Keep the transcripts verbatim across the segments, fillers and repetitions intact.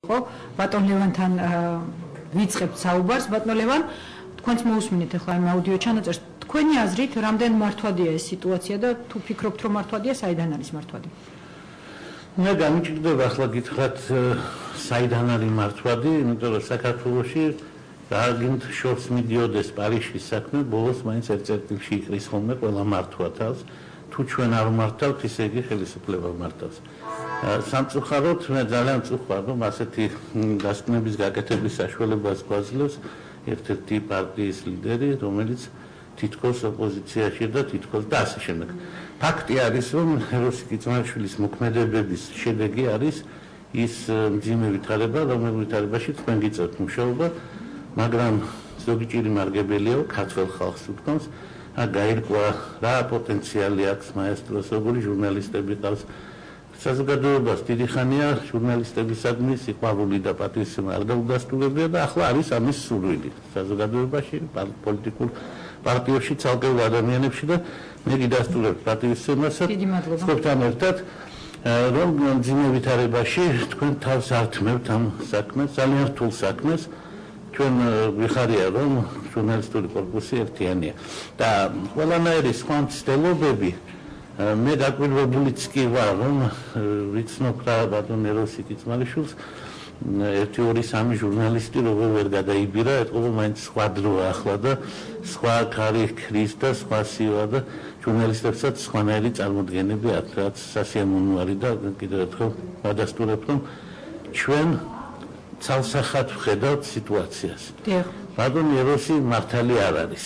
იყო ბატონ ლევანთან ვიწყებთ საუბარს ბატონ ლევან თქვენც მოусმინეთ ახლა იმ აუდიო ჩანაწერს თქვენი აზრით რამდენ მართვადია ეს სიტუაცია და თუ ფიქრობთ რომ მართვადია საიდან არის მართვადი მე გამიჭირდება ახლა გითხრათ საიდან არის მართვადი იმიტომ რომ საქართველოში რაგინთ შორს მიდიოდეს პარიზის საქმე ბოლოს მაინც ერთ წერტილში იყრის ხოლმე ყველა მართვათავს თუ ჩვენ არ მართავთ ისე იგი ხელისუფლება მართავს სამწუხაროდ მე ძალიან მწუხარ რომ ასეთი დასკვნების გაკეთების საშუალებას გვაძლევს ერთ-ერთი პარტიის ლიდერი რომელიც თითქოს ოპოზიციაში და თითქოს და ასე შემდეგ ფაქტი არის რომ რუსი კიძმაშვილის მოქმედებების შედეგი არის ის მძიმე ვითარება რომელ ვითარებაში თქვენ გიწევთ მუშაობა მაგრამ ზოგი ჭირი მარგებელიო ქართველ ხალხს უთქვამს გაირკვა რა პოტენციალი აქვს მაესტროს როგორი ჟურნალისტები ყავს საზოგადოებას დიდი ხანია ჟურნალისტებისადმი სიყვარული და პატივისცემა არ დაუდასტურებია და ახლა არის ამის სურვილი საზოგადოებაში პოლიტიკურ პარტიებში ცალკეულ ადამიანებში და მე გიდასტურებ პატივისცემასაც თქვენთან ერთად რომ მძიმე ვითარებაში თქვენ თავს ართმევთ ამ საქმეს ძალიან რთულ საქმეს ჩვენ ვიხარია რომ ჟურნალისტური კორპუსი ერთიანია და ყველანაირი სხვა მცდელობები მე დაკვირვებულიც კი ვარ რომ ვიცნობ რა ბატონ ეროსი კიძმალიშვილს ერთი ორი სამი ჟურნალისტი როგორ ვერ გადაიბირა ეთყობა მაინც სხვა დროა ახლა და სხვა ქარი ქრის და სხვა სივა და ჟურნალისტებსაც სხვანაირი წარმოდგენები აქვს რაც სასიამოვნოა და კიდევ ერთხელ ვადასტურებ რომ ჩვენ ცალსახად ვხედავთ სიტუაციას ბატონ ეროსი მართალი არ არის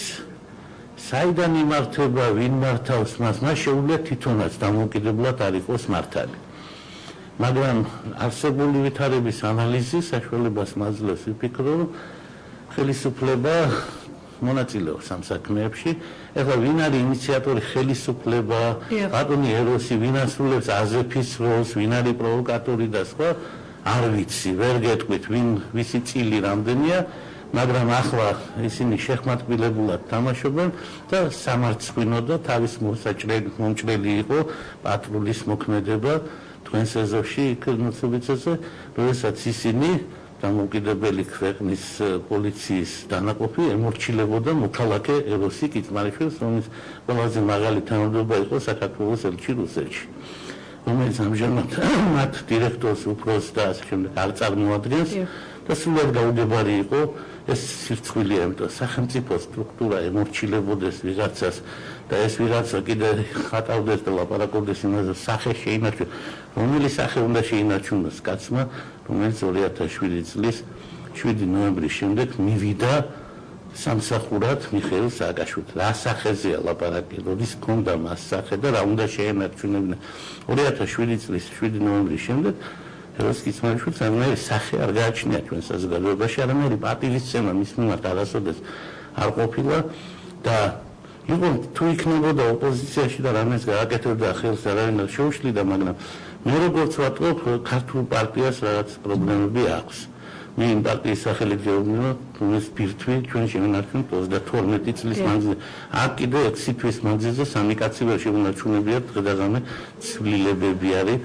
საიდან იმართება ვინ მართავს მას მას შეუძლია თვითონაც დამოუკიდებლად არ იყოს მართალი მაგრამ არსებული ვითარების ანალიზი საშუალებას მაძლევს ვიფიქრო რომ ხელისუფლება მონაწილეობს ამ საქმეებში ეხლა ვინ არის ინიციატორი ხელისუფლება ბატონი ეროსი ვინ ასრულებს აზეფის როლს ვინ არის პროვოკატორი და სხვა არ ვიცი ვერ გეტყვით ვინ ვისი წილი რამდენია მაგრამ ახლა ისინი შეხმატკილებულად თამაშობენ და სამარცხვინო და თავის მომჭრელი იყო პატრულის მოქმედება თქვენს ეზოში იქ ნუცუბიცაზე როდესაც ისინი დამოუკიდებელი ქვეყნის პოლიციის დანაყოფი ემორჩილებოდა მოქალაქე ეროსი კიძმალიშვილს რომლის ყველაზე მაღალი თანამდებობა იყო საქართველოს ელჩი რუსეთში რომელიც ამჟამად მათ დირექტორს უფროსს და ასე შემდეგ არ წარმოადგენს და სულად გაუგებარი იყო ეს სირცხვილია იმიტომ სახელმწიფო სტრუქტურა ემორჩილებოდეს ვიღაცას და ეს ვიღაცა კიდე ხატავდეს და ლაპარაკობდეს იმაზე სახე შეინარჩუნოს რომელი სახე უნდა შეინარჩუნოს კაცმა რომელიც ორი ათას შვიდი წლის შვიდი ნოემბრის შემდეგ მივიდა სამსახურად მიხეილ სააკაშვილს რა სახეზეა ლაპარაკი როდის ჰქონდა მას სახე და რა უნდა შეენარჩუნებინა ორი ათას შვიდი წლის შვიდი ნოემბრის შემდეგ ეროს კიძმალიშვილს ამერი სახე არ გააჩნია ჩვენ საზოგადოებაში არამერი პატივისცემა მის მიმართ არასოდეს არ ყოფილა და იყო თუ იქნებოდა ოპოზიციაში და რამეს გააკეთებდა ხელს არავინ არ შეუშლიდა მაგრამ მე როგორც ვატყობ ქართულ პარტიას რაღაც პრობლემები აქვს მე იმ პარტიის სახელით გეუბნებო თუნდაც პირთვი ჩვენ შევინარჩუნოთ ოცდათორმეტი წლის მანძილზე აქ კიდე ექვსი თვის მანძილზე სამი კაცი ვერ შევინარჩუნებიათ დღე-დღე ცვლილებები არის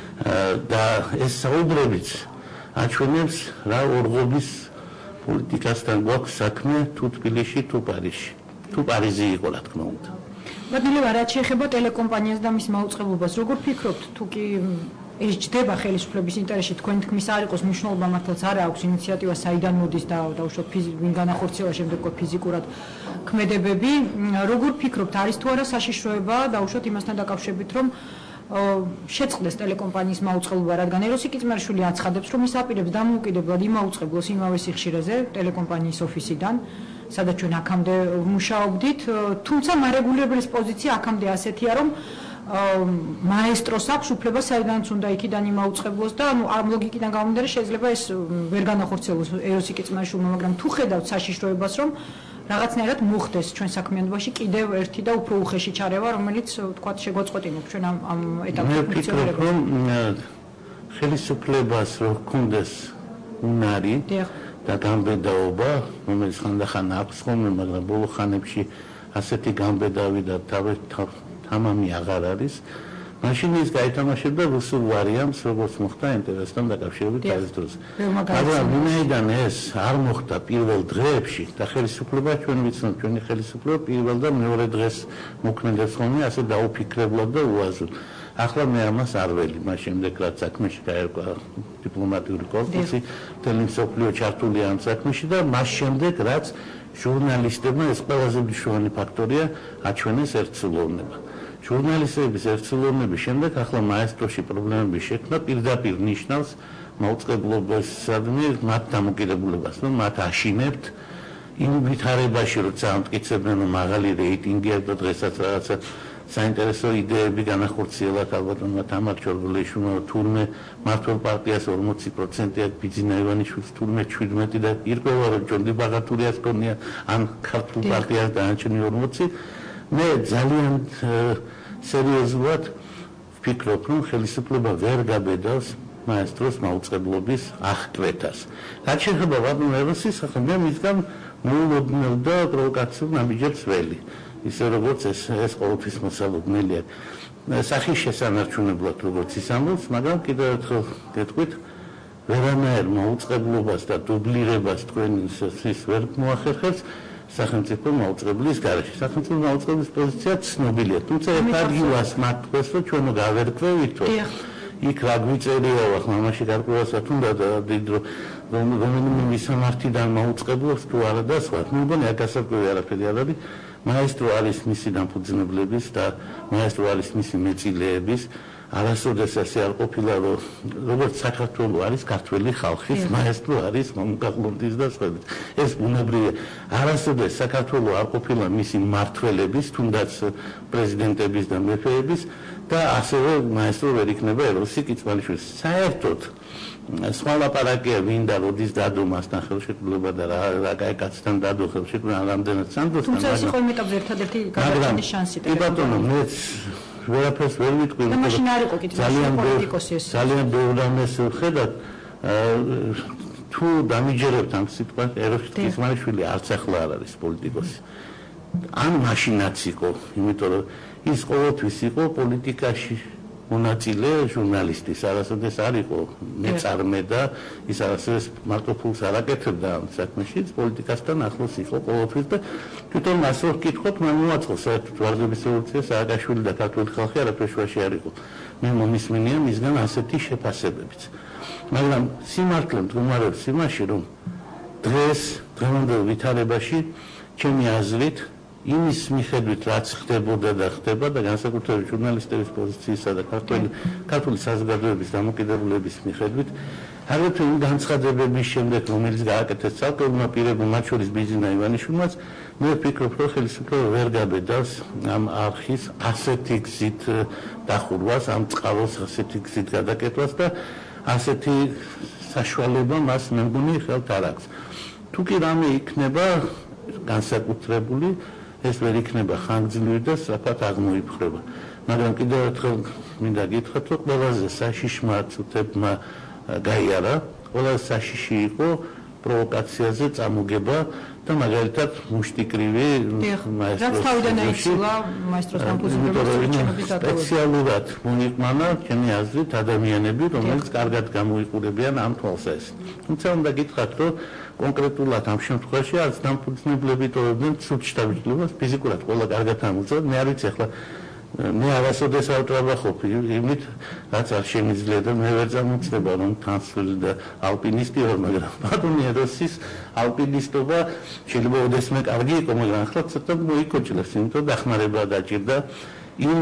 და ეს საუბრებიც აჩვენებს რა ორღობის პოლიტიკასთან გვაქვს საქმე თუ თბილისში თუ პარიზში თუ პარიზი იყო რა თქმა უნდა ბატონ ლევან რაც შეეხება ტელეკომპანიას და მის მაუწყებლობას როგორ ფიქრობთ თუ კი ეს ჯდება ხელისუფლების ინტერესში თქვენ თქმის არ იყოს მნიშვნელობა მართლაც არ აქვს ინიციატივა საიდან მოდის და დაუშვათ ვინ განახორციელა შემდეგ ფიზიკურად ქმედებები როგორ ფიქრობთ არის თუ არა საშიშროება დაუშვათ იმასთან დაკავშირებით რომ შეწყდეს ტელეკომპანიის მაუწყებლობა რადგან ეროსი კიძმალიშვილი აცხადებს რომ ის აპირებს დამოუკიდებლად იმაუწყებლოს იმავე სიხშირეზე ტელეკომპანიის ოფისიდან სადაც ჩვენ აქამდე მუშაობდით თუმცა მარეგულირებლის პოზიცია აქამდე ასეთია რომ მაესტროს აქვს უფლება საიდანაც უნდა იქიდან იმაუწყებლოს და ანუ ამ ლოგიკიდან გამომდინარე შეიძლება ეს ვერ განახორციელოს ეროსი კიძმალიშვილმა მაგრამ თუ ხედავთ საშიშროებას რომ რაღაცნაირად მოხდეს ჩვენ საქმიანობაში კიდევ ერთი და უფრო უხეში ჩარევა რომელიც თქვა შეგვაწყვეტინებს ჩვენ ამ ამ ეტაპზე ფუნქციონირებას მე ვფიქრობ რომ ხელისუფლებას რო ჰქონდეს უნარი და გამბედაობა რომელიც ხანდახან აქვს ხოლმე მაგრამ ბოლო ხანებში ასეთი გამბედავი და თავი თამამი აღარ არის მაშინ ის გაითამაშებდა რუსულ ვარიანტს, როგორც მოხდა ინტერესთან დაკავშირებით არის დროს. მაგრამ ვინაიდან ეს არ მოხდა პირველ დღეებში და ხელისუფლება ჩვენ ვიცნობ, ჩვენი ხელისუფლება პირველ და მეორე დღეს მოქმედებს ხოლმე ასე დაუფიქრებლად და უაზროდ. ახლა მე ამას არ ველი, მას შემდეგ რაც საქმეში გაერკვა დიპლომატიური კორპუსი, მთელი მსოფლიო ჩართულია ამ საქმეში და მას შემდეგ რაც ჟურნალისტებმა ეს ყველაზე მნიშვნელოვანი ფაქტორია აჩვენეს ერთსულოვნება. ჟურნალისტების ერთსულოვნების შემდეგ ახლა მაესტროში პრობლემები შექმნა პირდაპირ ნიშნავს მაუწყებლობასადმი მათ დამოკიდებულებას, რომ მათ აშინებთ იმ ვითარებაში, როცა ამტკიცებდნენ, რომ მაღალი რეიტინგი აქვს და დღესაც რაღაცა საინტერესო იდეები განახორციელათ ალბათმა თამარ ჩორგულიშვილმა, თურმე მართლ პარტიას ორმოცი პროცენტი აქვს, ბიძინა ივანიშვილს თურმე შვიდმეტი და ირკვევა, რომ ჯონდი ბაღათურიას ქონია ან ქართულ პარტიას დანარჩენი ორმოცი. მე ძალიან სერიოზულად ვფიქრობ, რომ ხელისუფლება ვერ გაბედავს მაესტროს მაუწყებლობის აღკვეთას. რაც შეეხება ბატონ ეროსის, ახლა მე მისგან მოულოდნელ და პროვოკაციულ ნაბიჯებს ველი. ისე როგორც ეს ეს ყოველთვის მოსალოდნელია. სახის შესანარჩუნებლად როგორც ის ამბობს, მაგრამ კიდევ ერთხელ გეტყვით, ვერანაირ მაუწყებლობას და დუბლირებას თქვენ ის ვერ მოახერხებს სახელმწიფო მაუწყებლის გარეშე. სახელმწიფო მაუწყებლის პოზიცია ცნობილია, თუმცა ერთ ადგილას მათ თქვეს, რომ ჩვენ გავერკვევითო იქ რა გვიწერია, ახლა მამაში გარკვევასაც უნდა დიდ რომელიმე მისამართიდან მაუწყებლობს თუ არა და სხვა. მე მგონი აქ გასაკვირი არაფერი არ არის. მაესტრო არის მისი დამფუძნებლების და მაესტრო არის მისი მეწილეების. არასოდეს ასე არ ყოფილა, რომ როგორც საქართველოს არის ქართველი ხალხის მაესტრო არის მომგაღლობის და სხვა. ეს ბუნებრივია. არასოდეს საქართველოს არ ყოფილა მისი მმართველების, თუნდაც პრეზიდენტების და მეფეების და ასევე მაესტრო ვერ იქნება ეროსი კიცმალიშვილის. საერთოდ სხვა ლაპარაკია მინდა როდის დადო მასთან ხელშეკრულება და რა რა კაცთან დადო ხელშეკრულება რამდენად სანდოსთან. თუმცა ეს იყო მეტად ერთადერთი გადაწყვეტის შანსი. კი ბატონო, მეც ვერაფერს ვერ ვიტყვი. და მაშინ არ იყო კითხვაში პოლიტიკოსი ეს. ძალიან ბევრ ამას ვხედავ. თუ დამიჯერებთ ამ სიტყვას, ეროსი კიცმალიშვილი არც ახლა არ არის პოლიტიკოსი. ან მაშინაც იყო, იმიტომ რომ ის ყოველთვის იყო პოლიტიკაში მონაწილე ჟურნალისტის, არასოდეს არ იყო მეწარმე და ის არასოდეს მარტო ფულს არ აკეთებდა ამ საქმეში, პოლიტიკასთან ახლოს იყო ყოველთვის და თვითონ მას რო ვკითხოთ, მან მოაწყო საერთოდ ვარდების რევოლუცია, სააკაშვილი და ქართული ხალხი არაფერ შუაში არ იყო. მე მომისმენია მისგან ასეთი შეფასებებიც. მაგრამ სიმართლე მდგომარეობს იმაში, რომ დღეს დღევანდელ ვითარებაში ჩემი აზრით იმის მიხედვით რაც ხდებოდა და ხდება და განსაკუთრებით ჟურნალისტების პოზიციისა და ქართული ქართული საზოგადოების დამოკიდებულების მიხედვით აგრეთვე იმ განცხადებების შემდეგ რომელიც გააკეთეს ცალკეულმა პირებმა მათ შორის ბიძინა ივანიშვილმაც მე ვფიქრობ რომ ხელისუფლება ვერ გაბედავს ამ არხის ასეთი გზით დახურვას ამ წყაროს ასეთი გზით გადაკეთებას და ასეთი საშუალება მას მე მგონი ხელთ არ აქვს თუ კი რამე იქნება განსაკუთრებული ეს ვერ იქნება ხანგრძლივი და სწრაფად აღმოიფხვრება. მაგრამ კიდევ ერთხელ მინდა გითხრათ, რომ ყველაზე საშიშმა წუთებმა გაიარა, ყველაზე საშიში იყო პროვოკაციაზე წამოგება და მაგალითად მუშტიკრივი მაესტროს თავიდან აიცილა მაესტროს დამფუძნებლობის სპეციალურად მოიყვანა ჩემი აზრით ადამიანები, რომელიც კარგად გამოიყურებიან ამ თვალსაზრისით. თუმცა უნდა გითხრათ, რომ კონკრეტულად ამ შემთხვევაში არც დამფუძნებლები ტოვებდნენ ცუდ შთაბეჭდილებას ფიზიკურად ყველა კარგად ამოწევთ მე არ ვიცი ახლა მე არასოდეს არ ვტრაბახობ იმით რაც არ შემიძლია და მე ვერ წამოწდება რომ თანსვილი და ალპინისტი ვარ მაგრამ ბატონი ეროსის ალპინისტობა შეიძლება ოდესმე კარგი იყო მაგრამ ახლა ცოტა მოიკოჭლებს იმიტომ დახმარება დაჭირდა იმ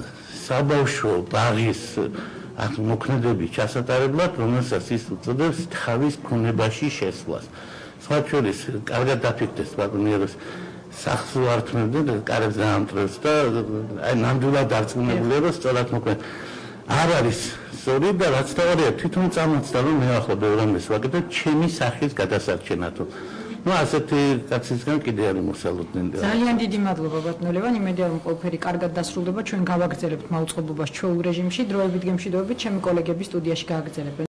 საბავშვო ბაღის აქ მოქმედების ჩასატარებლად, რომელსაც ის უწოდებს თავის ქონებაში შესვლას. სხვა შორის, კარგად დაფიქრდეს ბატონიეროს სახლს უართმევდნენ და კარებს დაამტრევს და აი ნამდვილად დარწმუნებულია, რომ სწორად მოქმედ. არ არის სწორი და რაც თავარია თვითონ წამოწდა, რომ მე ახლა ბევრ ამას ვაკეთებ ჩემი სახის გადასარჩენათო. ну ასეთი კაცისგან კიდე არის მოსალოდნელი. ძალიან დიდი მადლობა ბატონო ლევან, იმედია რომ ყველაფერი კარგად დასრულდება, ჩვენ გავაგრძელებთ მაუწყებლობას ჩვეულ რეჟიმში, დროებით გემშვიდობებით, ჩემი კოლეგები სტუდიაში გააგრძელებენ.